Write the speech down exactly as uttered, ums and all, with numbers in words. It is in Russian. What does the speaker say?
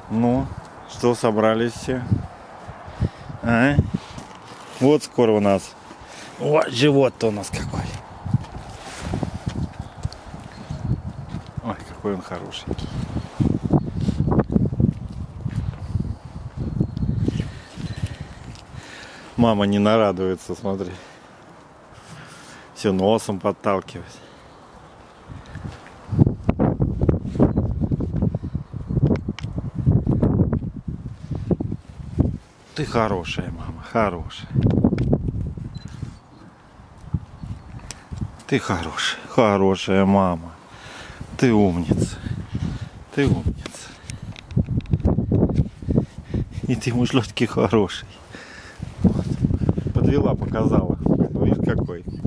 Ну, что собрались все? А? Вот скоро у нас. О, живот-то у нас какой. Ой, какой он хорошенький. Мама не нарадуется, смотри. Все носом подталкивать. Ты хорошая, мама, хорошая. Ты хорошая, хорошая мама. Ты умница. Ты умница. И ты мужлётки хороший. Вот. Подвела, показала. Видишь, какой.